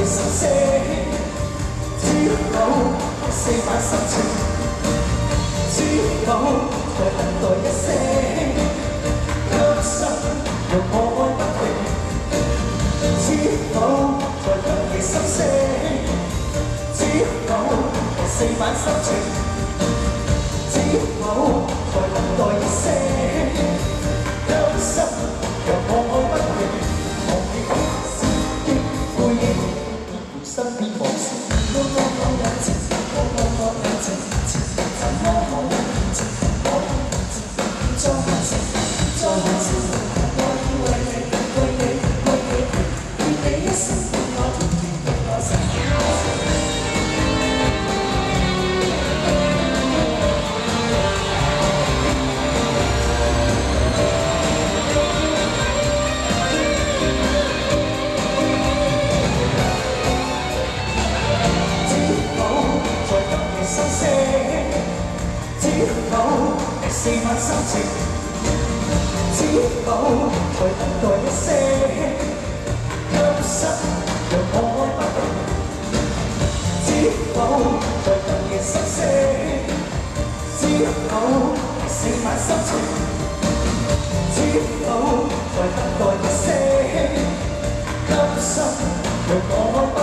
心聲，知否四晚心情，知否在等待一些，甘心讓我愛不停，知否在等你心聲，知否四晚心情，知否在等待一些，甘心讓我愛不停。 身邊往事，我眼前，我眼前，怎麼可能見證？可以見證，再下次，再下次，我要為你一生伴我甜甜的愛情。四晚心情，知否在等待一些，甘心讓我愛不停，知否在等夜心聲，知否四晚心情，知否在等待一些，甘心讓我愛。